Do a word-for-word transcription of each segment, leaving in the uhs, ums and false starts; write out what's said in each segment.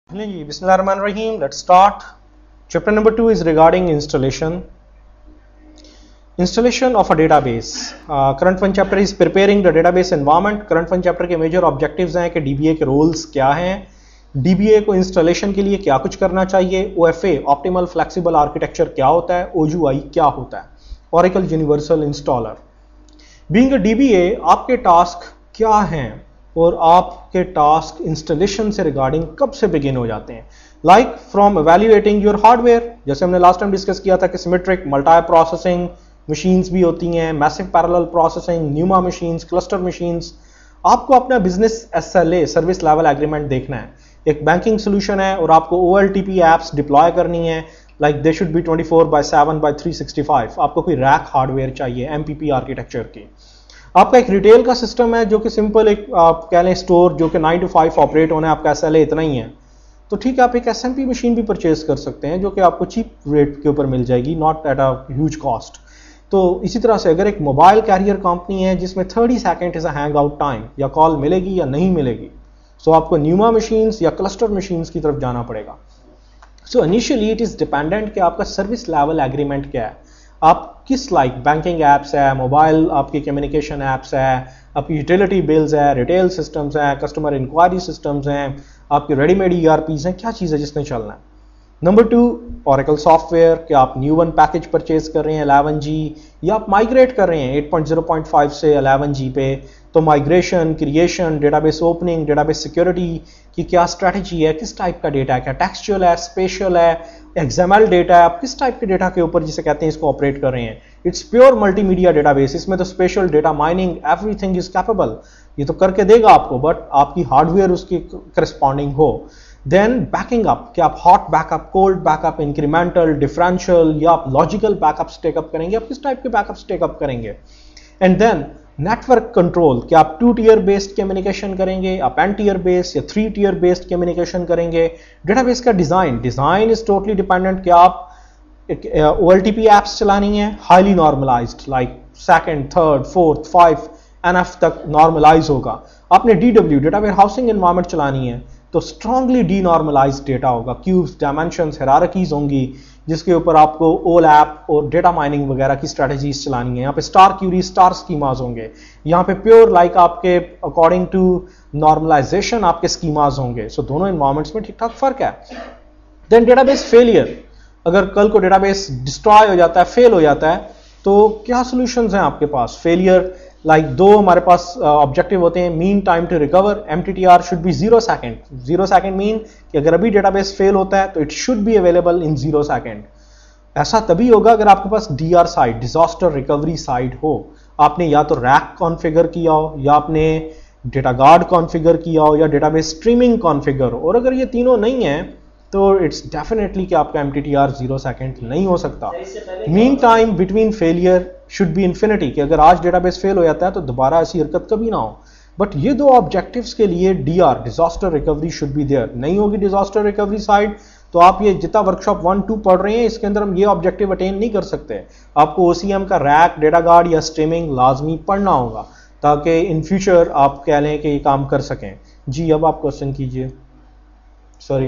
Bismillahirrahmanirrahim. Let's start. Chapter number two is regarding installation. Installation of a database. Uh, current one chapter is preparing the database environment. Current one chapter के major objectives हैं कि D B A के roles क्या हैं, D B A को installation के लिए क्या कुछ करना चाहिए, O F A optimal flexible architecture क्या होता है, O U I क्या होता है, Oracle Universal Installer. Being a D B A आपके task क्या हैं और आपके टास्क इंस्टॉलेशन से रिगार्डिंग कब से बिगिन हो जाते हैं. Like from evaluating your hardware, जैसे हमने लास्ट टाइम डिस्कस किया था कि सिमेट्रिक मल्टी प्रोसेसिंग मशीन्स भी होती हैं, massive parallel processing, NUMA machines, cluster machines. आपको अपना business S L A service level agreement देखना है. एक बैंकिंग सोल्यूशन है और आपको O L T P apps deploy करनी है. Like they should be twenty four by seven by three sixty five. आपको कोई रैक हार्डवेयर चाहिए एम पी पी आर्किटेक्चर की. आपका एक रिटेल का सिस्टम है जो कि सिंपल एक आप कह लें स्टोर जो कि नाइन टू फाइव ऑपरेट होना है, आपका एस एल ए इतना ही है. तो ठीक है, आप एक एस एम पी मशीन भी परचेज कर सकते हैं जो कि आपको चीप रेट के ऊपर मिल जाएगी, not at a huge cost. तो इसी तरह से अगर एक मोबाइल कैरियर कंपनी है जिसमें thirty second is a hang out time, या कॉल मिलेगी या नहीं मिलेगी, सो so आपको न्यूमा मशीन्स या क्लस्टर मशीन्स की तरफ जाना पड़ेगा. So initially it is dependent कि आपका सर्विस लेवल एग्रीमेंट क्या है. आप किस लाइक बैंकिंग एप्स है, मोबाइल आपकी कम्युनिकेशन एप्स है, आपकी यूटिलिटी बिल्स है, रिटेल सिस्टम्स हैं, कस्टमर इंक्वायरी सिस्टम्स हैं, आपके रेडीमेड ई आर पीज हैं, क्या चीज़ है जिसने चलना है. नंबर टू, Oracle सॉफ्टवेयर, कि आप न्यू वन पैकेज परचेज कर रहे हैं इलेवन जी, या आप माइग्रेट कर रहे हैं eight point zero point five से इलेवन जी पे. तो migration, creation, database opening, database security की क्या स्ट्रैटेजी है, किस टाइप का डेटा है, क्या टेक्सचुअल है, स्पेशल है, एक्सएमएल डेटा है, आप किस टाइप के डेटा के ऊपर जिसे कहते हैं इसको ऑपरेट कर रहे हैं. It's pure multimedia database. इसमें तो special data mining everything is capable, ये तो करके देगा आपको, बट आपकी हार्डवेयर उसकी करस्पॉन्डिंग हो. देन बैकिंग अप, कि आप hot backup, cold backup, incremental, differential या आप लॉजिकल बैकअप्स टेकअप करेंगे, आप किस टाइप के बैकअप्स टेकअप करेंगे. एंड देन नेटवर्क कंट्रोल, कि आप टू टीयर बेस्ड कम्युनिकेशन करेंगे, आप एन टीयर बेस्ड या थ्री टीयर बेस्ड कम्युनिकेशन करेंगे. डेटाबेस का design design is totally dependent कि आप O L T P apps चलानी है highly normalised, like second, third, fourth, five N F तक नॉर्मलाइज होगा. आपने D W data warehousing environment चलानी है तो स्ट्रांगली डी नॉर्मलाइज डेटा होगा. क्यूब्स, डायमेंशंस, हायरार्कीज होंगी जिसके ऊपर आपको ओलैप और डेटा माइनिंग वगैरह की स्ट्रेटजीज चलानी है. यहाँ पे स्टार क्यूरी, स्टार स्कीमाज होंगे. यहाँ पे प्योर लाइक आपके अकॉर्डिंग टू नॉर्मलाइजेशन आपके स्कीमाज होंगे. सो so, दोनों एनवायरमेंट्स में ठीक ठाक फर्क है. देन डेटाबेस फेलियर, अगर कल को डेटाबेस डिस्ट्रॉय हो जाता है, फेल हो जाता है, तो क्या सॉल्यूशंस हैं आपके पास. फेलियर लाइक like, दो हमारे पास ऑब्जेक्टिव uh, होते हैं. Mean time to recover, M T T R should be zero second. Zero second mean कि अगर अभी डेटाबेस फेल होता है तो it should be available in zero second. ऐसा तभी होगा अगर आपके पास D R side, disaster recovery side हो. आपने या तो रैक कॉन्फ़िगर किया हो, या आपने डेटा गार्ड कॉन्फ़िगर किया हो, या डेटाबेस स्ट्रीमिंग कॉन्फ़िगर हो. और अगर ये तीनों नहीं है तो इट्स डेफिनेटली कि आपका M T T R zero second नहीं हो सकता. Mean time between failure should be infinity, कि अगर आज डेटाबेस फेल हो जाता है तो दोबारा ऐसी हरकत कभी ना हो. बट ये दो ऑब्जेक्टिव्स के लिए D R, disaster recovery, should be there. नहीं होगी डिजास्टर रिकवरी साइड तो आप ये जितना वर्कशॉप वन टू पढ़ रहे हैं इसके अंदर हम ये ऑब्जेक्टिव अटेन नहीं कर सकते. आपको O C M का रैक, डेटा गार्ड या स्ट्रीमिंग लाजमी पढ़ना होगा ताकि इन फ्यूचर आप कह लें कि ये काम कर सकें. जी, अब आप क्वेश्चन कीजिए. सॉरी,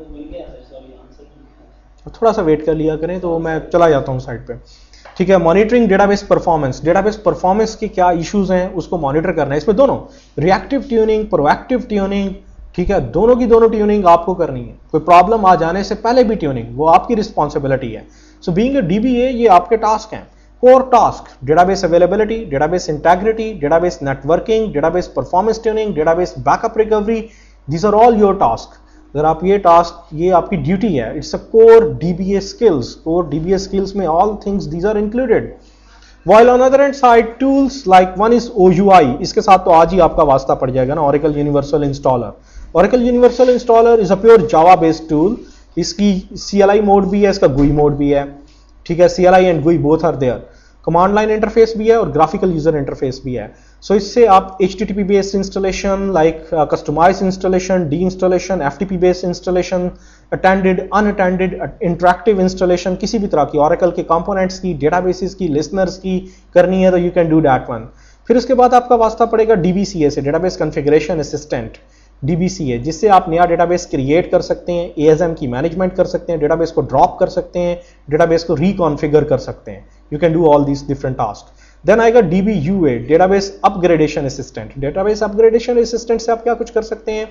थोड़ा सा वेट कर लिया करें तो मैं चला जाता हूँ साइड पे. ठीक है. Monitoring database performance, database performance के क्या इश्यूज हैं उसको मॉनिटर करना है. इसमें दोनों रिएक्टिव ट्यूनिंग, प्रोएक्टिव ट्यूनिंग, ठीक है, दोनों की दोनों ट्यूनिंग आपको करनी है. कोई प्रॉब्लम आ जाने से पहले भी ट्यूनिंग, वो आपकी रिस्पॉन्सिबिलिटी है. So being a D B A ये आपके टास्क हैं. Core task, database availability, database integrity, database networking, database performance tuning, database backup recovery, these are all your task. अगर आप ये टास्क, ये आपकी ड्यूटी है. It's a core DBA skills. Core DBA skills में all things these are included. While on other hand side tools like one is O U I. इसके साथ तो आज ही आपका वास्ता पड़ जाएगा ना, Oracle Universal Installer. Oracle Universal Installer is a pure Java based tool. इसकी C L I मोड भी है, इसका G U I मोड भी है. ठीक है, C L I and G U I both are there. Command line interface भी है और ग्राफिकल यूजर इंटरफेस भी है. सो so, इससे आप H T T P based installation, like customise installation, deinstallation, F T P based installation, attended, unattended, interactive installation, किसी भी तरह की Oracle के कंपोनेंट्स की, डेटाबेसेस की, लिसनर्स की करनी है तो you can do that one. फिर उसके बाद आपका वास्ता पड़ेगा D B C A से, डेटाबेस कॉन्फ़िगरेशन असिस्टेंट. डीबीसी है, जिससे आप नया डेटाबेस क्रिएट कर सकते हैं, एएसएम की मैनेजमेंट कर सकते हैं, डेटाबेस को ड्रॉप कर सकते हैं, डेटाबेस को रिकॉन्फ़िगर कर सकते हैं। You can do all this different task. Then आएगा DBUA, database upgradation assistant. Database upgradation assistant से आप क्या कुछ कर सकते हैं,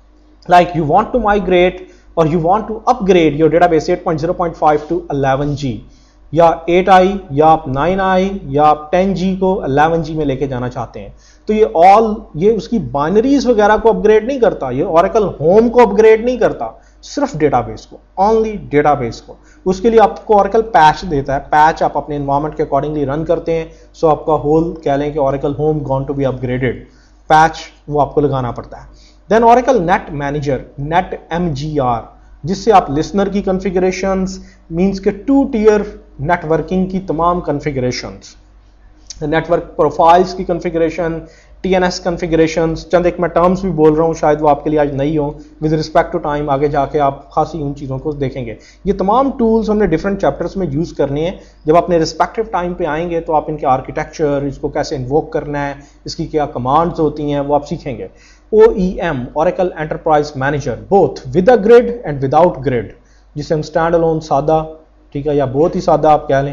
like you want to migrate और you want to upgrade your database eight point zero point five to eleven G, या एट आई या आप नाइन आई या आप टेन जी को इलेवन जी में लेके जाना चाहते हैं, तो ये ऑल ये उसकी बाइनरीज वगैरह को अपग्रेड नहीं करता, ये ओरेकल होम को अपग्रेड नहीं करता, सिर्फ डेटाबेस को, ओनली डेटाबेस को। उसके लिए आपको ओरेकल पैच देता है, पैच आप अपने एनवायरनमेंट के अकॉर्डिंगली रन करते हैं, सो आपका होल कह लें कि Oracle home gone to be upgraded, patch वो आपको लगाना पड़ता है। Then Oracle net manager, net MGR, जिससे आप लिसनर की कॉन्फ़िगरेशंस मींस के टू टियर नेटवर्किंग की तमाम कॉन्फ़िगरेशंस, नेटवर्क प्रोफाइल्स की कॉन्फ़िगरेशन, टीएनएस कॉन्फ़िगरेशंस, चंद एक मैं टर्म्स भी बोल रहा हूँ, शायद वो आपके लिए आज नहीं हो, विद रिस्पेक्ट टू टाइम आगे जाके आप खासी उन चीज़ों को देखेंगे। ये तमाम टूल्स हमने डिफरेंट चैप्टर्स में यूज़ करने हैं। जब अपने रिस्पेक्टिव टाइम पे आएंगे तो आप इनके आर्किटेक्चर, इसको कैसे इन्वोक करना है, इसकी क्या कमांड्स होती हैं, वो आप सीखेंगे। O E M, Oracle Enterprise Manager, both with a grid and without grid, जिसे हम स्टैंड अलोन सादा, ठीक है, या बहुत ही सादा आप कह लें,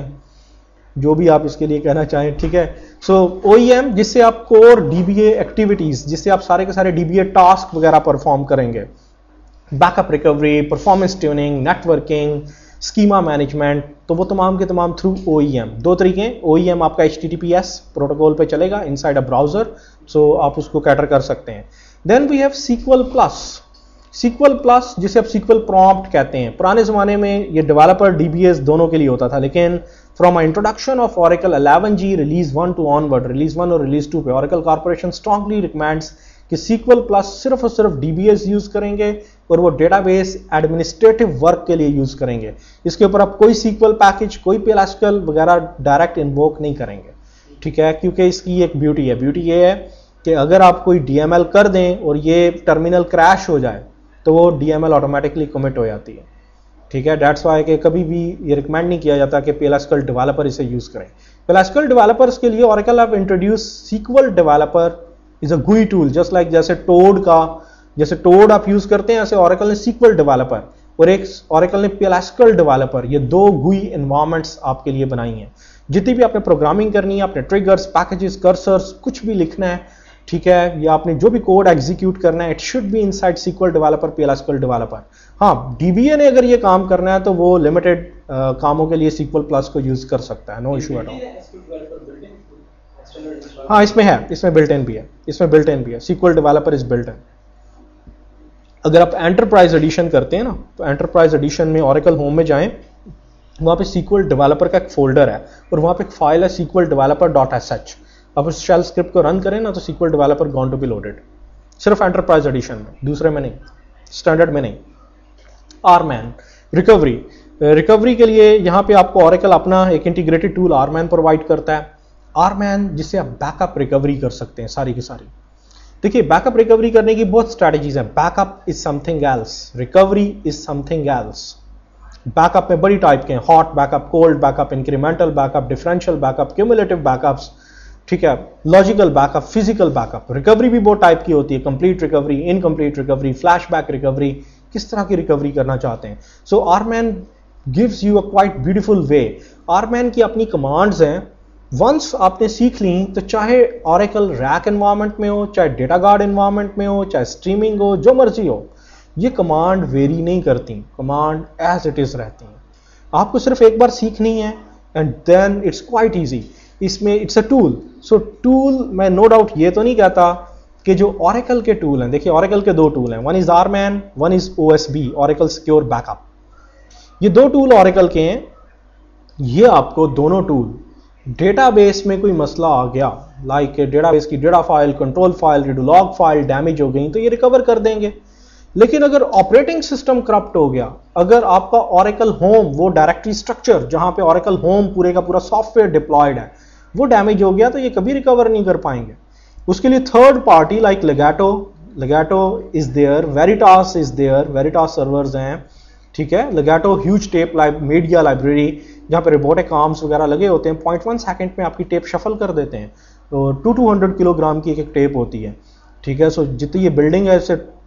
जो भी आप इसके लिए कहना चाहें, ठीक है। सो O E M, जिससे आप कोर डीबीए एक्टिविटीज, जिससे आप सारे के सारे डीबीए टास्क वगैरह परफॉर्म करेंगे, backup recovery, performance tuning, networking, schema management, तो वो तमाम के तमाम थ्रू O E M। दो तरीके हैं, O E M आपका H T T P S protocol पे चलेगा इनसाइड अ ब्राउजर, सो आप उसको कैटर कर सकते हैं। Then we have SQL plus, SQL plus जिसे आप सीक्वल प्रॉम्प्ट कहते हैं। पुराने जमाने में ये डेवलपर डीबीएस दोनों के लिए होता था, लेकिन from introduction of Oracle eleven G release one two onward, release one और रिलीज टू पे ओरेकल कॉर्पोरेशन स्ट्रांगली रिकमेंड्स कि सीक्वल प्लस सिर्फ और सिर्फ डीबीएस यूज करेंगे और वो डेटाबेस एडमिनिस्ट्रेटिव वर्क के लिए यूज करेंगे। इसके ऊपर आप कोई सीक्वल पैकेज, कोई पेलास्कल वगैरह डायरेक्ट इन्वोक नहीं करेंगे, ठीक है, क्योंकि इसकी एक ब्यूटी है। ब्यूटी ये है कि अगर आप कोई डीएमएल कर दें और ये टर्मिनल क्रैश हो जाए तो वो डीएमएल ऑटोमेटिकली कमिट हो जाती है, ठीक है। दैट्स वाई कि कभी भी ये रिकमेंड नहीं किया जाता कि पेलास्कल डेवलपर इसे यूज करें। पेलास्कल डेवलपर्स के लिए Oracle have introduce SQL developer is a GUI tool, just like जैसे टोड का, जैसे टोड आप यूज करते हैं, ऐसे ओरेकल ने सीक्वल डेवलपर और एक ओरेकल ने पेलास्कल डेवलपर, ये दो गुई एनवायरमेंट्स आपके लिए बनाई हैं। जितनी भी आपने प्रोग्रामिंग करनी है, आपने ट्रिगर्स, पैकेजेस, कर्सर्स, कुछ भी लिखना है, ठीक है, या आपने जो भी कोड एग्जीक्यूट करना है, it should be inside SQL developer, PL SQL developer. हाँ, डीबीए ने अगर ये काम करना है तो वो लिमिटेड कामों के लिए सीक्वल प्लस को यूज कर सकता है, नो इशू एट ऑल। हाँ, इसमें है, इसमें बिल्ट इन भी है, इसमें बिल्ट इन भी है, SQL developer is built in. अगर आप एंटरप्राइज एडिशन करते हैं ना, तो एंटरप्राइज एडिशन में ओरेकल होम में जाएं, वहां पे सीक्वल डेवलपर का एक फोल्डर है और वहां पे एक फाइल है SQL developer dot S H. आप उस शेल स्क्रिप्ट को रन करें ना तो SQL developer gone to be loaded, सिर्फ एंटरप्राइज एडिशन में, दूसरे में नहीं, स्टैंडर्ड में नहीं। आरमैन रिकवरी, रिकवरी के लिए यहां पे आपको ओरेकल अपना एक इंटीग्रेटेड टूल आरमैन प्रोवाइड करता है। आरमैन जिससे आप बैकअप रिकवरी कर सकते हैं सारी की सारी। देखिए, बैकअप रिकवरी करने की बहुत स्ट्रैटेजीज हैं। Backup is something else, recovery is something else. Backup में बड़ी टाइप के हैं, hot backup, cold backup, incremental backup, differential backup, cumulative backups, ठीक है, logical backup, physical backup. Recovery भी बहुत टाइप की होती है, complete recovery, incomplete recovery, flashback recovery, किस तरह की रिकवरी करना चाहते हैं। So RMAN gives you a quite beautiful way. RMAN की अपनी कमांड्स हैं, वंस आपने सीख ली तो चाहे ओरेकल रैक एनवायरनमेंट में हो, चाहे डेटा गार्ड एनवायरनमेंट में हो, चाहे स्ट्रीमिंग हो, जो मर्जी हो, ये कमांड वेरी नहीं करती, कमांड एज इट इज रहती हैं। आपको सिर्फ एक बार सीखनी है and then it's quite easy. इसमें it's a tool, so tool मैं नो डाउट ये तो नहीं कहता कि जो ओरेकल के टूल हैं, देखिए ओरेकल के दो टूल हैं, one is RMAN, one is OSB, Oracle secure backup. ये दो टूल ओरेकल के हैं। ये आपको दोनों टूल, डेटाबेस में कोई मसला आ गया, लाइक डेटाबेस की data file, control file, redo log file damage हो गई, तो ये रिकवर कर देंगे। लेकिन अगर ऑपरेटिंग सिस्टम करप्ट हो गया, अगर आपका ओरेकल होम, वो डायरेक्टरी स्ट्रक्चर जहां पे ओरेकल होम पूरे का पूरा सॉफ्टवेयर डिप्लॉयड है, वो डैमेज हो गया, तो ये कभी रिकवर नहीं कर पाएंगे। उसके लिए third party like Legato, Legato is there, Veritas is there, Veritas servers हैं, ठीक है। Legato huge tape media library, जहां पे रोबोटिक आर्म्स वगैरह लगे होते हैं, पॉइंट वन सेकेंड में आपकी टेप शफल कर देते हैं। तो टू टू हंड्रेड किलोग्राम की एक, एक टेप होती है, ठीक है। सो जितनी ये बिल्डिंग है, इससे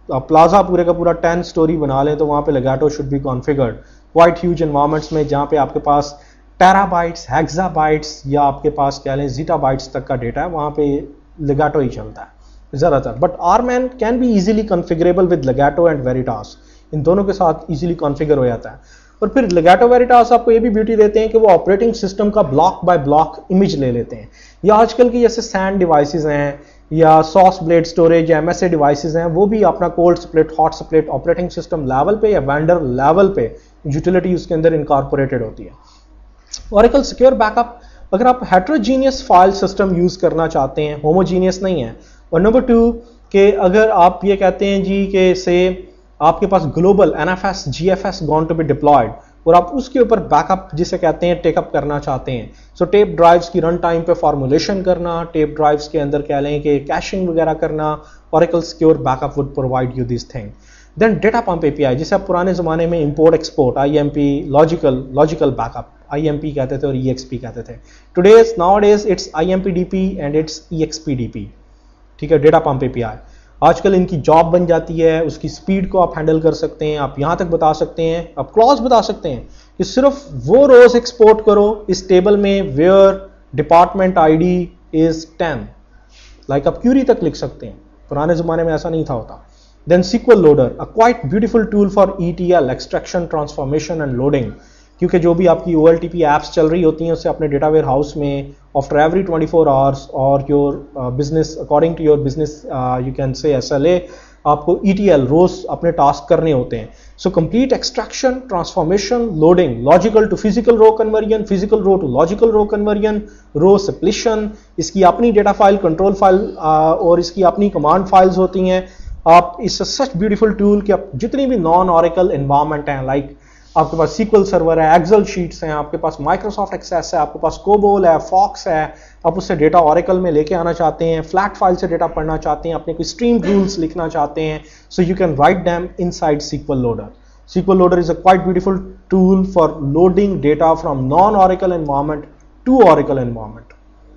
प्लाजा पूरे का पूरा टेन स्टोरी बना लें तो वहाँ पे Legato should be configured quite huge environments में, जहाँ पे आपके पास टेराबाइट्स, हेक्साबाइट्स या आपके पास क्या लें जीटाबाइट्स तक का डेटा है, वहाँ पे लेगाटो ही चलता है ज़्यादातर। But RMAN can be easily configurable with Legato and Veritas, इन दोनों के साथ इजीली कॉन्फ़िगर हो जाता है। और फिर लेगाटो वेरिटास आपको ये भी ब्यूटी देते हैं कि वो ऑपरेटिंग सिस्टम का ब्लॉक बाय ब्लॉक इमेज ले लेते हैं, या आजकल की जैसे सैंड डिवाइसेस हैं या सॉस ब्लेड स्टोरेज या एमएसए डिवाइसेस हैं, वो भी अपना cold split, hot split operating system level पे या वेंडर लेवल पे यूटिलिटी उसके अंदर इनकॉर्पोरेटेड होती है। Oracle सिक्योर बैकअप, अगर आप हेट्रोजीनियस फाइल सिस्टम यूज करना चाहते हैं, होमोजीनियस नहीं है। और नंबर टू कि अगर आप ये कहते हैं जी कि से आपके पास global NFS GFS gone to be deployed और आप उसके ऊपर बैकअप जिसे कहते हैं टेकअप करना चाहते हैं, सो टेप ड्राइव्स की रन टाइम पे फॉर्मुलेशन करना, टेप ड्राइव्स के अंदर कह लें कि कैशिंग वगैरह करना, Oracle secure backup would provide you this thing. Then data pump API, जिसे आप पुराने जमाने में import export IMP logical logical backup IMP कहते थे और ईएक्सपी कहते थे। Today's nowadays it's IMPDP and it's EXPDP, ठीक है, डेटा पंप एपीआई। आजकल इनकी जॉब बन जाती है, उसकी स्पीड को आप हैंडल कर सकते हैं, आप यहां तक बता सकते हैं, आप क्लॉज बता सकते हैं कि सिर्फ वो रोज एक्सपोर्ट करो इस टेबल में where department ID is ten, like आप क्यूरी तक लिख सकते हैं। पुराने जमाने में ऐसा नहीं था होता। Then SQL loader, a quite beautiful tool for ETL extraction, transformation and loading, क्योंकि जो भी आपकी ओएलटीपी एप्स चल रही होती हैं उससे अपने डेटा वेयर हाउस में after every twenty four hours और your business according to your business you can say SLA, आपको ईटीएल रोज अपने टास्क करने होते हैं। So complete extraction, transformation, loading, logical to physical row conversion, physical row to logical row conversion, row suppression, इसकी अपनी data file, control file और इसकी अपनी कमांड फाइल्स होती हैं। आप इस सच ब्यूटीफुल टूल कि आप जितनी भी नॉन ऑरेकल एनवायरमेंट हैं, लाइक आपके पास सीक्वल सर्वर है, एक्सेल शीट्स हैं, आपके पास माइक्रोसॉफ्ट एक्सेस है, आपके पास कोबोल है, फॉक्स है, आप उससे डेटा ऑरेकल में लेके आना चाहते हैं, फ्लैट फाइल से डेटा पढ़ना चाहते हैं, अपने कोई स्ट्रीम रूल्स लिखना चाहते हैं, so you can write them inside SQL loader. SQL loader is a quite beautiful tool for loading data from non Oracle environment to Oracle environment.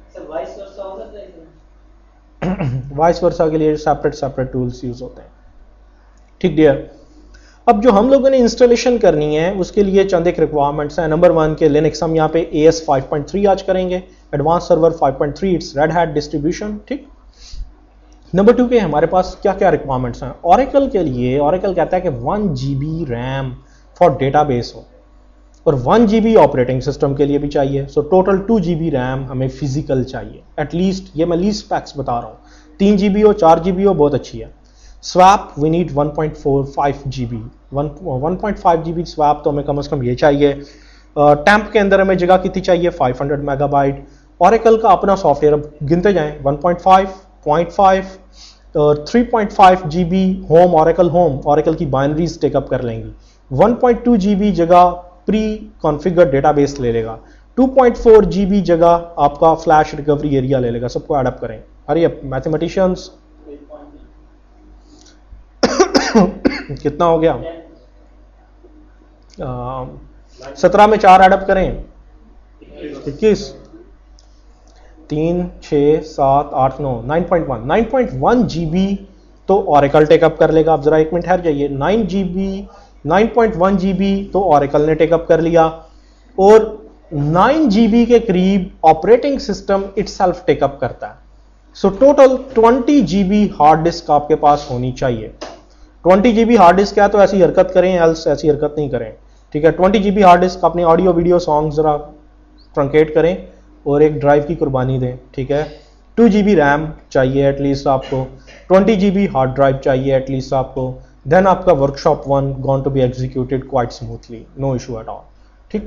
Vice versa के लिए सेपरेट सेपरेट टूल्स यूज होते हैं, ठीक dear. अब जो हम लोगों ने इंस्टॉलेशन करनी है उसके लिए चंद एक रिक्वायरमेंट्स हैं। नंबर वन के लिनक्स हम यहाँ पे A S five point three आज करेंगे, advance server five point three, it's Red Hat distribution, ठीक। नंबर टू के हमारे पास क्या क्या रिक्वायरमेंट्स हैं। ऑरेकल के लिए ऑरेकल कहता है कि one GB RAM for database हो और वन जीबी ऑपरेटिंग सिस्टम के लिए भी चाहिए। So total two GB RAM हमें फिजिकल चाहिए एटलीस्ट, ये मैं लीस्ट पैक्स बता रहा हूँ। तीन जीबी हो, चार जीबी हो, बहुत अच्छी है। Swap we need one point four five GB, one point five GB swap तो हमें कम से कम ये चाहिए। टैंप के अंदर हमें जगह कितनी चाहिए, फाइव हंड्रेड मेगाबाइट। ऑरेकल का अपना सॉफ्टवेयर अब गिनते जाएं, one point five, point five और three point five GB home, Oracle home Oracle की बाइनरीज टेकअप कर लेंगी। वन पॉइंट टू जीबी जगह प्री कॉन्फ़िगर्ड डेटाबेस ले लेगा। टू पॉइंट फोर जीबी जगह आपका फ्लैश रिकवरी एरिया ले लेगा। सबको एडअप करें, अरे मैथमेटिशियंस कितना हो गया, सत्रह में चार एडअप करें, इक्कीस, तीन, छः, सात, आठ, नौ, nine point one, nine point one GB तो ऑरेकल टेकअप कर लेगा। अब जरा एक मिनट ठहर जाइए, nine GB nine point one GB तो ऑरेकल ने टेकअप कर लिया और नाइन जीबी के करीब ऑपरेटिंग सिस्टम इटसेल्फ टेकअप करता है। So total twenty GB hard disk आपके पास होनी चाहिए। ट्वेंटी जीबी हार्ड डिस्क है तो ऐसी हरकत करें, एल्स ऐसी हरकत नहीं करें, ठीक है। ट्वेंटी जीबी हार्ड डिस्क अपनी ऑडियो वीडियो सॉन्ग जरा ट्रंकेट करें और एक ड्राइव की कुर्बानी दें, ठीक है। टू जीबी रैम चाहिए एटलीस्ट आपको, ट्वेंटी जीबी हार्ड ड्राइव चाहिए एटलीस्ट आपको। देन आपका workshop one gone to be executed quite smoothly, no issue at all, ठीक।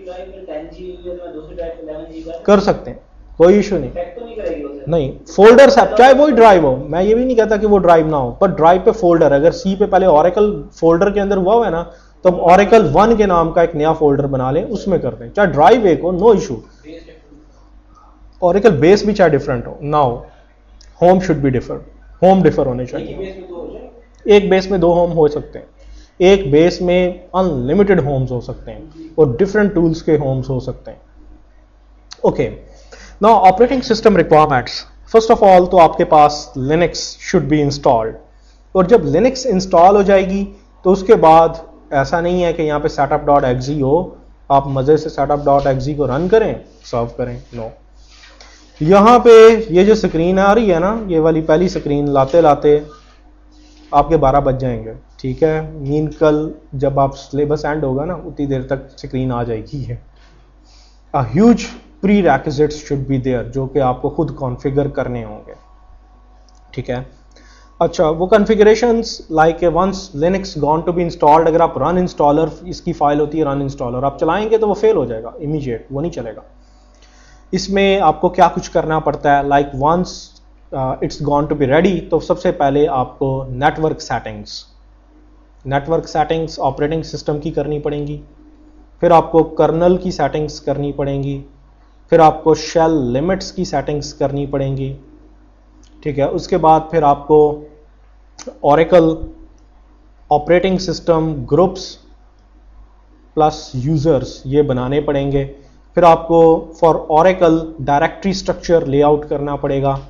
कर सकते हैं, कोई इशू नहीं, तो नहीं करेगी उसे? नहीं फोल्डर से चाहे वही ड्राइव हो, मैं ये भी नहीं कहता कि वो ड्राइव ना हो, पर ड्राइव पे फोल्डर, अगर सी पे पहले ऑरेकल फोल्डर के अंदर हुआ हुआ है ना, तो ऑरेकल वन के नाम का एक नया फोल्डर बना लें, उसमें कर दें, चाहे ड्राइव एक हो, नो इशू। ऑरेकल बेस भी चाहे डिफरेंट हो, now home should be different, home differ होने चाहिए। एक बेस में दो होम हो सकते हैं, एक बेस में अनलिमिटेड होम्स हो सकते हैं और डिफरेंट टूल्स के होम्स हो सकते हैं। Okay, now operating system requirements. First of all तो आपके पास लिनक्स शुड बी इंस्टॉल्ड, और जब लिनक्स इंस्टॉल हो जाएगी तो उसके बाद ऐसा नहीं है कि यहाँ पे सेटअप डॉट एक्जी हो, आप मजे से सेटअप डॉट एक्जी को रन करें, सर्व करें। नो, यहाँ पे ये जो स्क्रीन आ रही है ना, ये वाली पहली स्क्रीन लाते लाते आपके बारह बज जाएंगे, ठीक है। मीन कल जब आप सिलेबस एंड होगा ना उतनी देर तक स्क्रीन आ जाएगी है। A huge prerequisites should be there, जो कि आपको खुद कॉन्फ़िगर करने होंगे, ठीक है। अच्छा, वो configurations like once Linux gone to be installed, अगर आप रन इंस्टॉलर, इसकी फाइल होती है रन इंस्टॉलर, आप चलाएंगे तो वो फेल हो जाएगा इमीडिएट, वो नहीं चलेगा। इसमें आपको क्या कुछ करना पड़ता है, like once it's gone to be ready, तो सबसे पहले आपको network settings network settings operating system की करनी पड़ेंगी, फिर आपको कर्नल की सेटिंग्स करनी पड़ेंगी, फिर आपको शेल लिमिट्स की सेटिंग्स करनी पड़ेंगी, ठीक है। उसके बाद फिर आपको Oracle operating system groups plus users ये बनाने पड़ेंगे। फिर आपको for Oracle directory structure layout करना पड़ेगा।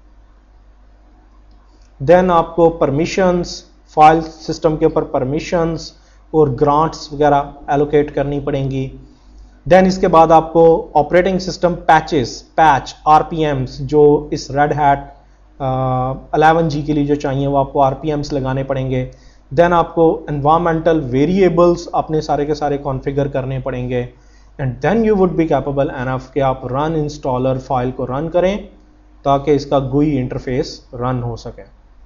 देन आपको परमिशंस, फाइल सिस्टम के ऊपर परमिशंस और ग्रांट्स वगैरह एलोकेट करनी पड़ेंगी। देन इसके बाद आपको operating system patches, patch RPMs जो इस रेड हैट इलेवन जी के लिए जो चाहिए वो आपको आरपीएम्स लगाने पड़ेंगे। देन आपको एनवायरमेंटल वेरिएबल्स अपने सारे के सारे कॉन्फ़िगर करने पड़ेंगे। And then you would be capable enough कि आप रन इंस्टॉलर फाइल को रन करें ताकि इसका गुई इंटरफेस रन हो सके,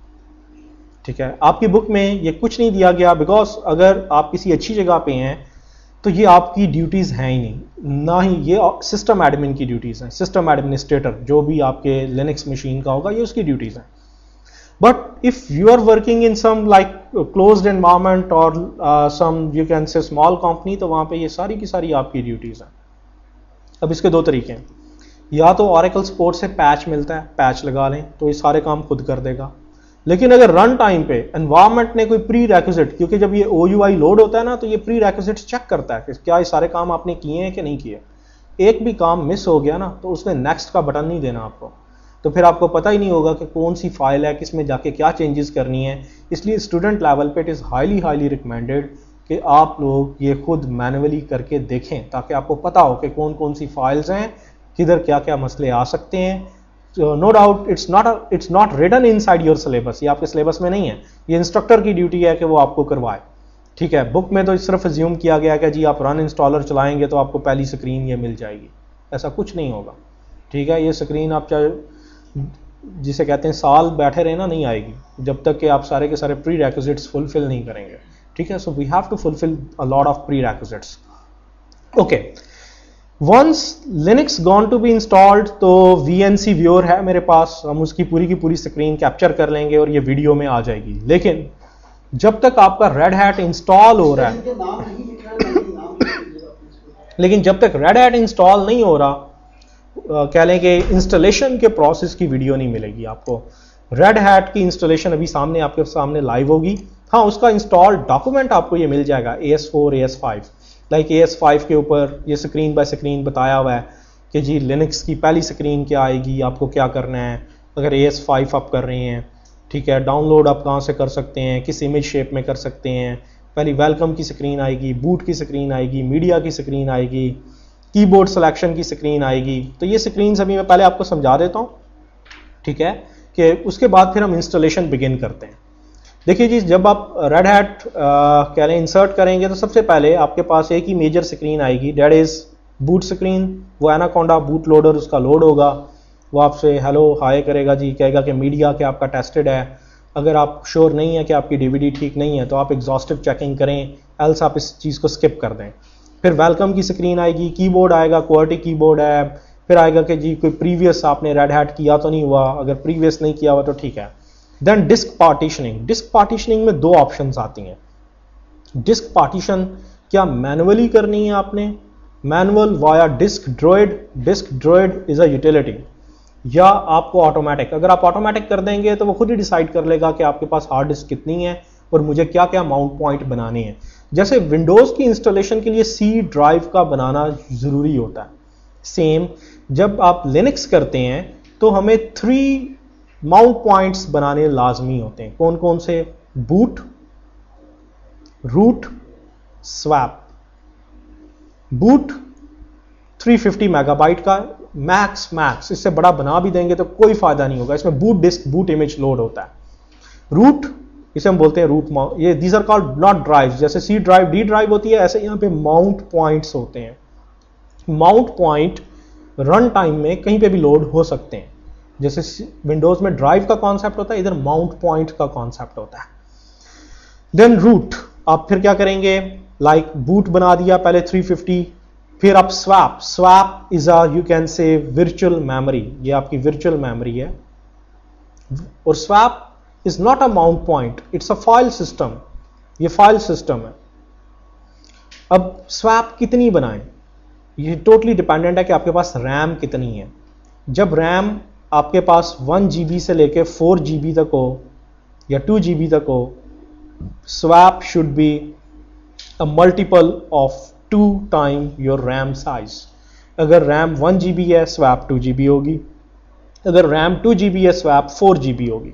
ठीक है। आपकी बुक में ये कुछ नहीं दिया गया, बिकॉज अगर आप किसी अच्छी जगह पे हैं तो ये आपकी ड्यूटीज हैं ही नहीं, ना ही ये सिस्टम एडमिन की ड्यूटीज हैं। सिस्टम एडमिनिस्ट्रेटर जो भी आपके लिनक्स मशीन का होगा ये उसकी ड्यूटीज हैं। But if you are working in some like closed environment और some you can say small company, तो वहां पे ये सारी की सारी आपकी ड्यूटीज हैं। अब इसके दो तरीके हैं, या तो ओरेकल सपोर्ट से पैच मिलता है, पैच लगा लें तो ये सारे काम खुद कर देगा। लेकिन अगर रन टाइम पे एनवायरनमेंट ने कोई प्री रिक्विजिट, क्योंकि जब ये ओ यू आई लोड होता है ना तो ये प्री रिक्विजिट चेक करता है कि क्या ये सारे काम आपने किए हैं कि नहीं किए। एक भी काम मिस हो गया ना तो उसने नेक्स्ट का बटन नहीं देना आपको, तो फिर आपको पता ही नहीं होगा कि कौन सी फाइल है, किस में जाके क्या चेंजेस करनी है। इसलिए स्टूडेंट लेवल पे it is highly highly recommended कि आप लोग ये खुद मैनुअली करके देखें ताकि आपको पता हो कि कौन कौन सी फाइल्स हैं, किधर क्या क्या मसले आ सकते हैं। No doubt it's not it's not written inside your syllabus, ये आपके सिलेबस में नहीं है, ये इंस्ट्रक्टर की ड्यूटी है कि वो आपको करवाए, ठीक है। बुक में तो सिर्फ अज्यूम किया गया कि जी आप रन इंस्टॉलर चलाएंगे तो आपको पहली स्क्रीन ये मिल जाएगी, ऐसा कुछ नहीं होगा, ठीक है। ये स्क्रीन आप चाहे जिसे कहते हैं साल बैठे रहना नहीं आएगी जब तक कि आप सारे के सारे प्री रिक्विजिट्स फुलफिल नहीं करेंगे, ठीक है। So we have to fulfill a lot of prerequisites. Okay, once Linux gone to be installed तो वीएनसी व्यूअर है मेरे पास, हम उसकी पूरी की पूरी स्क्रीन कैप्चर कर लेंगे और ये वीडियो में आ जाएगी। लेकिन जब तक आपका रेड हैट इंस्टॉल हो रहा है लेकिन जब तक रेड हैट इंस्टॉल नहीं हो रहा, कह लें कि इंस्टॉलेशन के प्रोसेस की वीडियो नहीं मिलेगी आपको। रेड हैट की इंस्टॉलेशन अभी सामने आपके सामने लाइव होगी, हाँ उसका इंस्टॉल डॉक्यूमेंट आपको ये मिल जाएगा A S four, A S five, like A S five के ऊपर ये स्क्रीन बाय स्क्रीन बताया हुआ है कि जी लिनक्स की पहली स्क्रीन क्या आएगी, आपको क्या करना है अगर ए एस फाइव आप कर रहे हैं, ठीक है। डाउनलोड आप कहाँ से कर सकते हैं, किस इमेज शेप में कर सकते हैं। पहली वेलकम की स्क्रीन आएगी, बूट की स्क्रीन आएगी, मीडिया की स्क्रीन आएगी, कीबोर्ड सिलेक्शन की स्क्रीन आएगी। तो ये स्क्रीन अभी मैं पहले आपको समझा देता हूँ, ठीक है, कि उसके बाद फिर हम इंस्टॉलेशन बिगिन करते हैं। देखिए जी, जब आप रेड हैट कह रहे हैं इंसर्ट करेंगे तो सबसे पहले आपके पास एक ही मेजर स्क्रीन आएगी, डेट इज बूट स्क्रीन। वो एनाकोंडा बूट लोडर उसका लोड होगा, वो आपसे हेलो हाय करेगा जी, कहेगा कि मीडिया के आपका टेस्टेड है। अगर आप श्योर नहीं है कि आपकी डीवीडी ठीक नहीं है तो आप एग्जॉस्टिव चेकिंग करें, एल्स आप इस चीज़ को स्किप कर दें। फिर वेलकम की स्क्रीन आएगी, कीबोर्ड आएगा, क्वालिटी कीबोर्ड है। फिर आएगा कि जी कोई प्रीवियस आपने रेड हैट किया तो नहीं हुआ, अगर प्रीवियस नहीं किया हुआ तो ठीक है। Then disk partitioning. Disk partitioning में दो ऑप्शंस आती हैं। डिस्क पार्टीशन क्या मैनुअली करनी है आपने, manual via disk druid. Disk druid is a utility, या आपको ऑटोमेटिक। अगर आप ऑटोमेटिक कर देंगे तो वो खुद ही डिसाइड कर लेगा कि आपके पास हार्ड डिस्क कितनी है और मुझे क्या क्या माउंट पॉइंट बनाने हैं। जैसे विंडोज की इंस्टॉलेशन के लिए सी ड्राइव का बनाना जरूरी होता है, सेम जब आप लिनक्स करते हैं तो हमें थ्री माउंट पॉइंट्स बनाने लाजमी होते हैं। कौन कौन से? Boot, root, swap. बूट तीन सौ पचास मेगाबाइट का मैक्स मैक्स, इससे बड़ा बना भी देंगे तो कोई फायदा नहीं होगा। इसमें boot disk, boot image load होता है। रूट, इसे हम बोलते हैं रूट माउंट। ये these are called not drive, जैसे सी ड्राइव, डी ड्राइव होती है, ऐसे यहां पे माउंट पॉइंट्स होते हैं। माउंट पॉइंट रन टाइम में कहीं पे भी लोड हो सकते हैं। जैसे विंडोज में ड्राइव का कॉन्सेप्ट होता है, इधर माउंट पॉइंट का कॉन्सेप्ट होता है। देन रूट, आप फिर क्या करेंगे? लाइक like, बूट बना दिया पहले तीन सौ पचास, फिर आप swap. Swap is a you can say virtual memory, ये आपकी वर्चुअल मेमोरी है। और swap is not a mount point, it's a file system, ये फाइल सिस्टम है। अब स्वैप कितनी बनाएं? ये टोटली डिपेंडेंट है कि आपके पास रैम कितनी है। जब रैम आपके पास वन जीबी से लेके फोर जीबी तक हो या टू जीबी तक हो, swap should be a multiple of two time your RAM size. अगर रैम वन जीबी है, स्वैप टू जीबी होगी। अगर रैम टू जीबी है, स्वैप फोर जीबी होगी।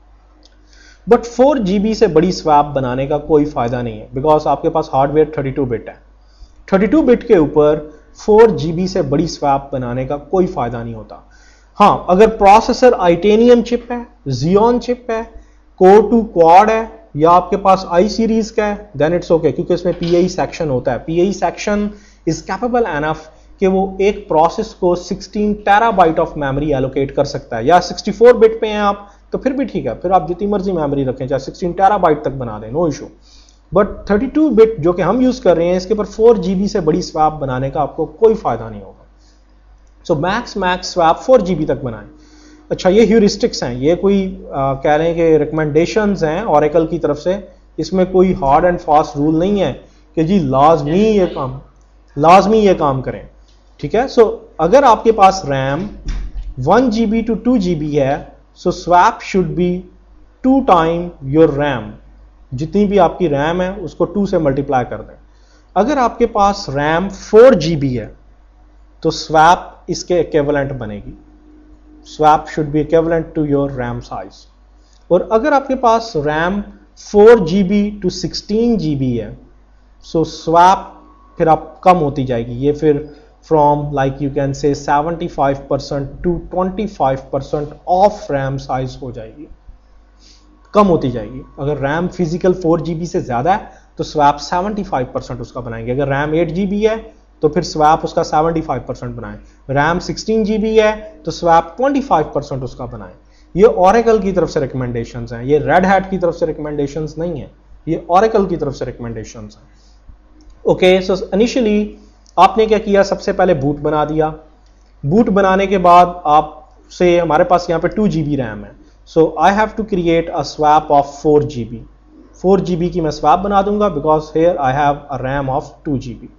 बट फोर जीबी से बड़ी स्वैप बनाने का कोई फायदा नहीं है, बिकॉज आपके पास हार्डवेयर थर्टी टू बिट है। थर्टी टू बिट के ऊपर फोर जीबी से बड़ी स्वैप बनाने का कोई फायदा नहीं होता। हाँ, अगर प्रोसेसर आइटेनियम चिप है, जियोन चिप है, कोर टू क्वाड है, या आपके पास आई सीरीज का है, देन इट्स ओके, क्योंकि इसमें पीआई सेक्शन होता है। PI section is capable enough कि वो एक प्रोसेस को sixteen terabyte of memory allocate कर सकता है। या सिक्सटी फोर बिट पे हैं आप तो फिर भी ठीक है, फिर आप जितनी मर्जी मेमोरी रखें, चाहे सिक्सटीन टेराबाइट तक बना दें, no issue. But thirty two bit जो कि हम यूज कर रहे हैं, इसके ऊपर फोर जीबी से बड़ी स्वैप बनाने का आपको कोई फायदा नहीं होगा। So max max swap four GB तक बनाएं। अच्छा, ये ह्यूरिस्टिक्स हैं, ये कोई आ, कह रहे हैं कि रिकमेंडेशंस हैं ओरेकल की तरफ से। इसमें कोई हार्ड एंड फास्ट रूल नहीं है कि जी लाजमी ये काम लाजमी ये काम करें, ठीक है। सो so, अगर आपके पास RAM one GB to two GB है, so swap should be two time your RAM. जितनी भी आपकी रैम है उसको टू से मल्टीप्लाई कर दें। अगर आपके पास रैम फोर जीबी है तो स्वैप इसके इक्विवेलेंट बनेगी। Swap should be equivalent to your RAM size. और अगर आपके पास RAM four GB to sixteen GB है, सो स्वैप फिर आप कम होती जाएगी। ये फिर from like you can say seventy five percent to twenty five percent of RAM size हो जाएगी, कम होती जाएगी। अगर रैम फिजिकल फोर जीबी से ज्यादा है तो स्वैप सेवेंटी फाइव परसेंट उसका बनाएंगे। अगर रैम एट जीबी है तो फिर स्वैप उसका सेवेंटी फाइव परसेंट बनाएं। रैम सिक्सटीन जीबी है तो स्वैप ट्वेंटी फाइव परसेंट उसका बनाएं। ये ओरेकल की तरफ से रिकमेंडेशंस हैं, ये रेड हैट की तरफ से रिकमेंडेशंस नहीं है, ये ओरेकल की तरफ से रिकमेंडेशंस हैं। ओके, सो इनिशियली आपने क्या किया? सबसे पहले बूट बना दिया। बूट बनाने के बाद आप से हमारे पास यहाँ पे टू जीबी रैम है, so I have to create a swap of four GB. Four GB की मैं स्वैप बना दूंगा because here I have a RAM of two GB,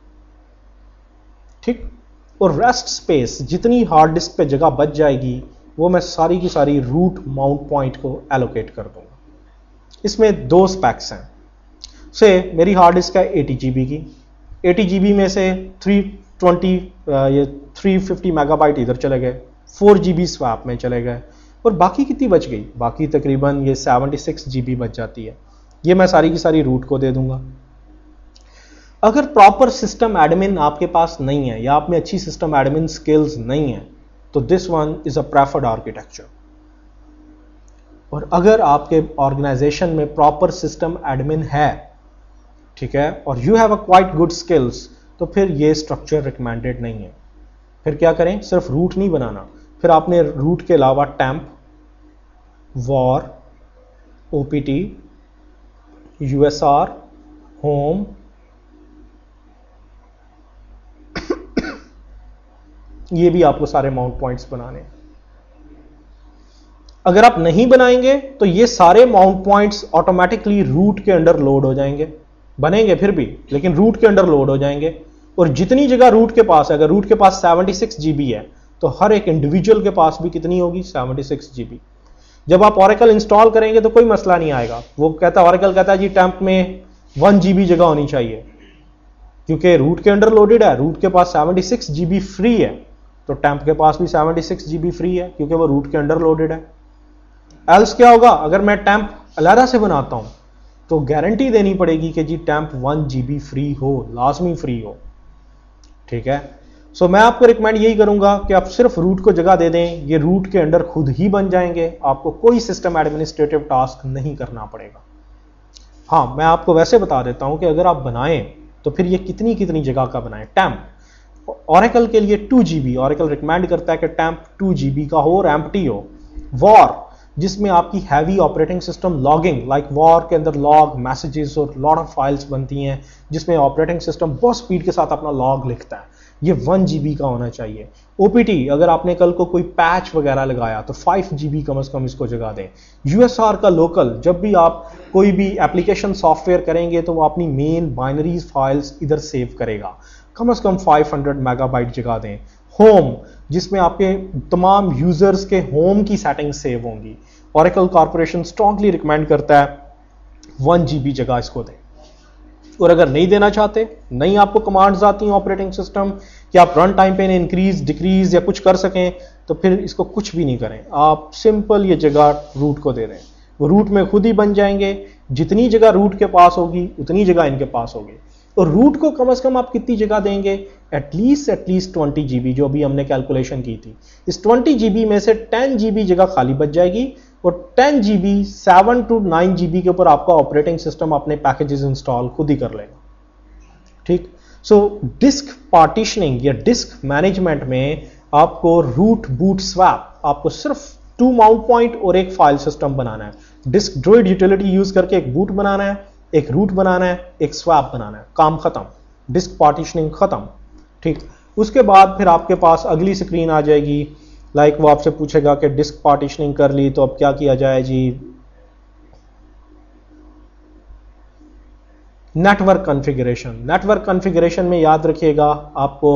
ठीक। और रेस्ट स्पेस जितनी हार्ड डिस्क पे जगह बच जाएगी वो मैं सारी की सारी रूट माउंट पॉइंट को एलोकेट कर दूंगा। इसमें दो स्पेक्स हैं। से मेरी हार्ड डिस्क है एटी जीबी की, एटी जीबी में से थ्री ट्वेंटी ये थ्री फिफ्टी मेगाबाइट इधर चले गए, फोर जीबी स्वैप में चले गए, और बाकी कितनी बच गई? बाकी तकरीबन ये सेवेंटी सिक्स जीबी बच जाती है। ये मैं सारी की सारी रूट को दे दूंगा। अगर प्रॉपर सिस्टम एडमिन आपके पास नहीं है या आप में अच्छी सिस्टम एडमिन स्किल्स नहीं है तो this one is a preferred architecture. और अगर आपके ऑर्गेनाइजेशन में प्रॉपर सिस्टम एडमिन है, ठीक है, और you have a quite good skills, तो फिर ये स्ट्रक्चर रिकमेंडेड नहीं है। फिर क्या करें? सिर्फ रूट नहीं बनाना, फिर आपने रूट के अलावा temp, var, OPT, USR, home, ये भी आपको सारे माउंट पॉइंट्स बनाने। अगर आप नहीं बनाएंगे तो ये सारे माउंट पॉइंट्स ऑटोमेटिकली रूट के अंडर लोड हो जाएंगे। बनेंगे फिर भी, लेकिन रूट के अंडर लोड हो जाएंगे। और जितनी जगह रूट के पास है, अगर रूट के पास सेवेंटी सिक्स जीबी है तो हर एक इंडिविजुअल के पास भी कितनी होगी? Seventy six GB. जब आप ओरेकल इंस्टॉल करेंगे तो कोई मसला नहीं आएगा। वो कहता है, ओरेकल कहता है जी टैंप में वन जीबी जगह होनी चाहिए, क्योंकि रूट के अंडर लोडेड है। रूट के पास सेवेंटी सिक्स जीबी फ्री है, तो टैंप के पास भी सेवेंटी सिक्स जीबी फ्री है क्योंकि वो रूट के अंडर लोडेड है। एल्स क्या होगा, अगर मैं टैंप अलहदा से बनाता हूं तो गारंटी देनी पड़ेगी कि जी टैंप वन जीबी फ्री हो, लाजमी फ्री हो। ठीक है, सो so, मैं आपको रिकमेंड यही करूंगा कि आप सिर्फ रूट को जगह दे दें, ये रूट के अंडर खुद ही बन जाएंगे, आपको कोई सिस्टम एडमिनिस्ट्रेटिव टास्क नहीं करना पड़ेगा। हाँ, मैं आपको वैसे बता देता हूं कि अगर आप बनाएं तो फिर ये कितनी कितनी जगह का बनाएं। टैंप ऑरेकल के लिए टू जीबी, ऑरेकल रिकमेंड करता है कि टैंप टू जीबी का हो और एम्प्टी हो। वॉर, जिसमें आपकी heavy operating system logging, like var के अंदर लॉग मैसेजेस और लॉट ऑफ फाइल्स बनती हैं जिसमें ऑपरेटिंग सिस्टम बहुत स्पीड के साथ अपना लॉग लिखता है, ये वन जीबी का होना चाहिए। ओपीटी, अगर आपने कल को कोई पैच वगैरह लगाया तो फाइव जीबी कम से कम इसको जगह दें। यूएसआर का लोकल, जब भी आप कोई भी एप्लीकेशन सॉफ्टवेयर करेंगे तो वो अपनी मेन बाइनरीज फाइल्स इधर सेव करेगा, कम से कम फाइव हंड्रेड मेगाबाइट जगह दें। होम, जिसमें आपके तमाम यूजर्स के होम की सेटिंग सेव होंगी, ऑरेकल कॉर्पोरेशन स्ट्रांगली रिकमेंड करता है वन जीबी जगह इसको दें। और अगर नहीं देना चाहते, नहीं आपको कमांड्स आती हैं ऑपरेटिंग सिस्टम कि आप रन टाइम पे इंक्रीज डिक्रीज या कुछ कर सकें, तो फिर इसको कुछ भी नहीं करें, आप सिंपल ये जगह रूट को दे दें, वो रूट में खुद ही बन जाएंगे। जितनी जगह रूट के पास होगी उतनी जगह इनके पास होगी। और रूट को कम से कम आप कितनी जगह देंगे, एटलीस्ट एटलीस्ट ट्वेंटी जीबी, जो अभी हमने कैलकुलेशन की थी। इस ट्वेंटी जीबी में से टेन जीबी जगह खाली बच जाएगी और ten GB seven to nine GB के ऊपर आपका ऑपरेटिंग सिस्टम अपने पैकेजेस इंस्टॉल खुद ही कर लेगा। ठीक, सो डिस्क पार्टीशनिंग या डिस्क मैनेजमेंट में आपको रूट बूट स्वैप, आपको सिर्फ टू माउंट पॉइंट और एक फाइल सिस्टम बनाना है। डिस्क ड्रोइड यूटिलिटी यूज करके एक बूट बनाना है, एक रूट बनाना है, एक स्वैप बनाना है, काम खत्म, डिस्क पार्टीशनिंग खत्म। ठीक, उसके बाद फिर आपके पास अगली स्क्रीन आ जाएगी, लाइक like वो आपसे पूछेगा कि डिस्क पार्टीशनिंग कर ली तो अब क्या किया जाए जी। नेटवर्क कॉन्फ़िगरेशन, नेटवर्क कॉन्फ़िगरेशन में याद रखिएगा आपको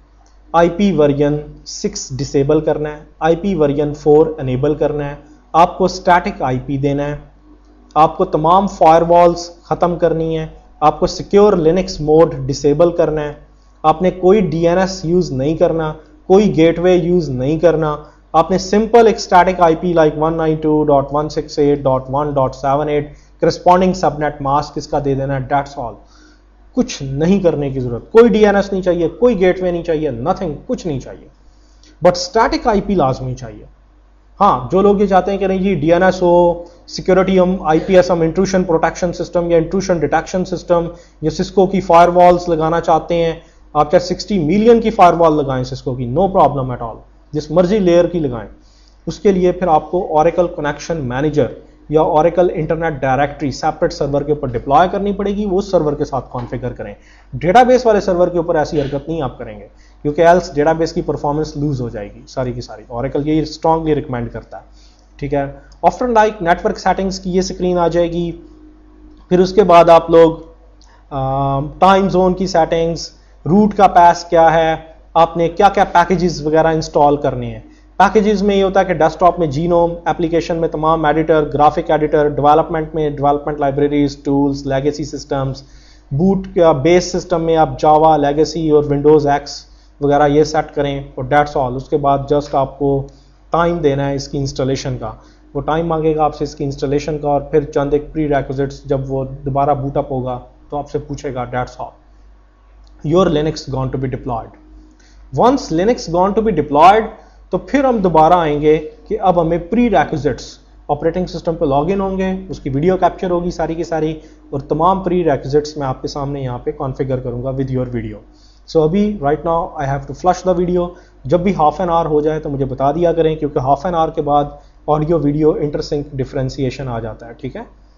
आईपी वर्जन सिक्स डिसेबल करना है, आईपी वर्जन फोर एनेबल करना है, आपको स्टैटिक आईपी देना है, आपको तमाम फायरवॉल्स खत्म करनी है, आपको सिक्योर लिनक्स मोड डिसेबल करना है, आपने कोई डीएनएस यूज नहीं करना, कोई गेटवे यूज नहीं करना, आपने सिंपल एक static IP like one ninety two dot one sixty eight dot one dot seven eight corresponding subnet mask इसका दे देना है, दैट्स ऑल। कुछ नहीं करने की जरूरत, कोई डीएनएस नहीं चाहिए, कोई गेटवे नहीं चाहिए, नथिंग, कुछ नहीं चाहिए, बट स्टैटिक आईपी लाजमी चाहिए। हाँ, जो लोग ये चाहते हैं कि नहीं जी डीएनएस हो, सिक्योरिटी हम आईपीएस हम इंट्रूशन प्रोटेक्शन सिस्टम या इंट्रूशन डिटेक्शन सिस्टम या सिस्को की फायरवॉल्स लगाना चाहते हैं, आप चाहे सिक्सटी मिलियन की फायरवॉल लगाएं सिस्को की, नो प्रॉब्लम एट ऑल, जिस मर्जी लेयर की लगाएं। उसके लिए फिर आपको ऑरेकल कनेक्शन मैनेजर या Oracle internet directory separate server के ऊपर डिप्लॉय करनी पड़ेगी, वो उस सर्वर के साथ कॉन्फ़िगर करें। डेटाबेस वाले सर्वर के ऊपर ऐसी हरकत नहीं आप करेंगे क्योंकि एल्स डेटाबेस की परफॉर्मेंस लूज हो जाएगी सारी की सारी। ऑरेकल यही स्ट्रांगली रिकमेंड करता है। ठीक है, ऑफ्टन लाइक नेटवर्क सेटिंग्स की ये स्क्रीन आ जाएगी। फिर उसके बाद आप लोग टाइम जोन की सेटिंग्स, रूट का पैस क्या है, आपने क्या क्या पैकेजेस वगैरह इंस्टॉल करने हैं। पैकेजेस में ये होता है कि डेस्कटॉप में जीनोम, एप्लीकेशन में तमाम एडिटर, ग्राफिक एडिटर, डेवलपमेंट में development libraries, tools, legacy systems, boot का बेस सिस्टम में आप जावा, लेगेसी और विंडोज एक्स वगैरह ये सेट करें और डेट्स ऑल। उसके बाद जस्ट आपको टाइम देना है इसकी इंस्टॉलेशन का, वो टाइम मांगेगा आपसे इसकी इंस्टॉलेशन का और फिर चंद एक प्री रिक्विजिट्स, जब वो दोबारा बूटअप होगा तो आपसे पूछेगा that's all, your Linux gone to be deployed. Once Linux gone to be deployed तो फिर हम दोबारा आएंगे कि अब हमें प्री रिक्विजिट्स, ऑपरेटिंग सिस्टम पे लॉग इन होंगे, उसकी वीडियो कैप्चर होगी सारी की सारी, और तमाम प्री रिक्विजिट्स मैं आपके सामने यहाँ पे कॉन्फ़िगर करूंगा विद योर वीडियो। सो अभी right now I have to flush the video. जब भी हाफ एन आवर हो जाए तो मुझे बता दिया करें, क्योंकि हाफ एन आवर के बाद ऑडियो वीडियो इंटरसिंक डिफरेंशिएशन आ जाता है। ठीक है।